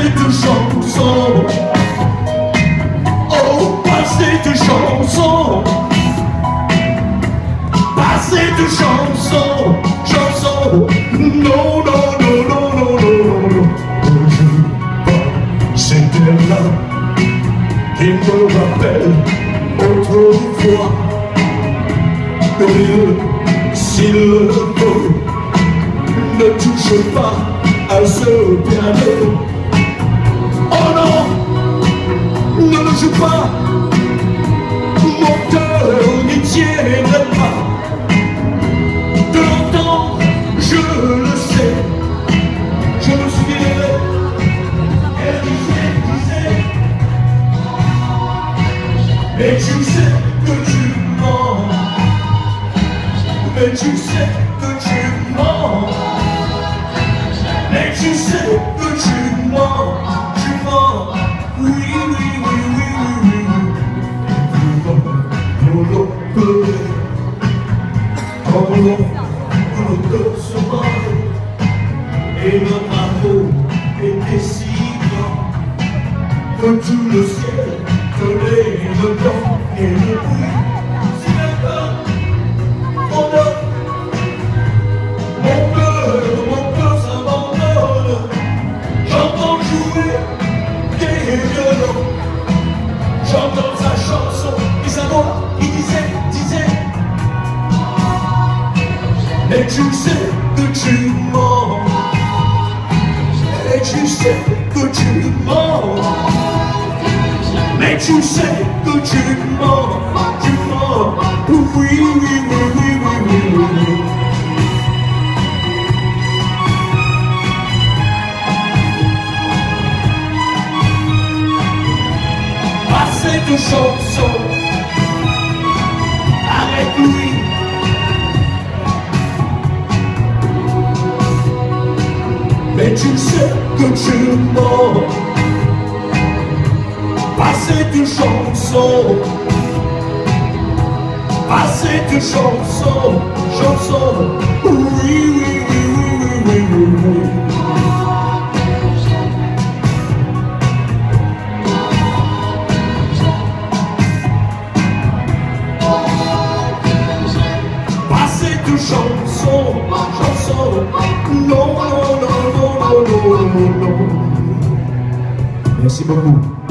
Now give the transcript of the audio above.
cette chanson. Oh, pas cette chanson. Pas cette chanson. Chanson. Non, non, non, non, non, non, non. C'est elle-là qui me rappelle autrefois. Curieux, s'il le veut, ne touche pas à ce piano. Oh non, ne le joue pas, mon cœur n'y tiendrait pas. De longtemps, je le sais, je me souviendrai. Elle disait, mais tu sais que tu mens. Mais tu sais que tu mens. Mais tu sais que tu mens. Tu mens. Oui, oui, oui, oui, oui, oui. Et notre amour était si grand que tout le ciel tenait le blanc et le bruit. C'est d'accord. Mon cœur s'abandonne. J'entends jouer des violons. J'entends sa chanson et sa voix qui disait mais tu sais que tu mens. Et tu sais que tu mens. Mais tu sais que tu mens. Tu mens. Oui, oui, oui, oui, oui, oui, oui. Cette chanson avec lui. Mais tu sais que tu mens. Pas cette chanson. Pas cette chanson. Chanson. Oui, oui, oui, oui, oui, oui, oui. Chanson, chanson, non, non, non, non, non, non, non. Merci beaucoup.